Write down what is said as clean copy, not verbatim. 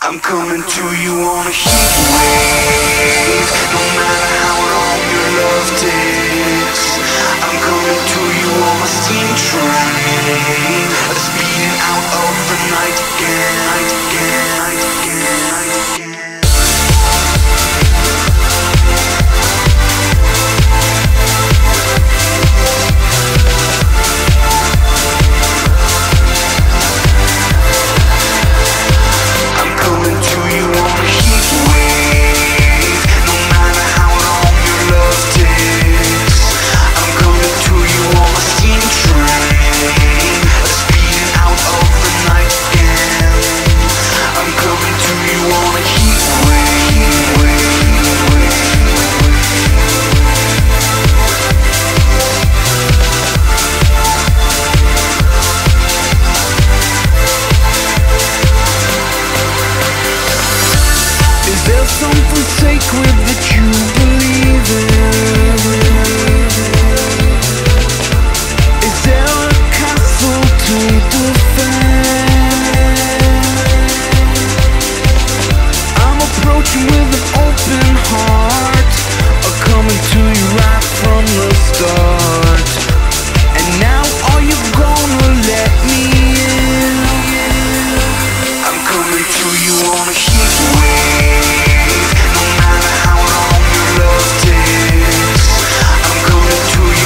I'm coming to you on a heat wave. No matter how long your love takes, I'm coming to you on a steam train, speeding out of the night again, night again, night again, night again. Is there something sacred that you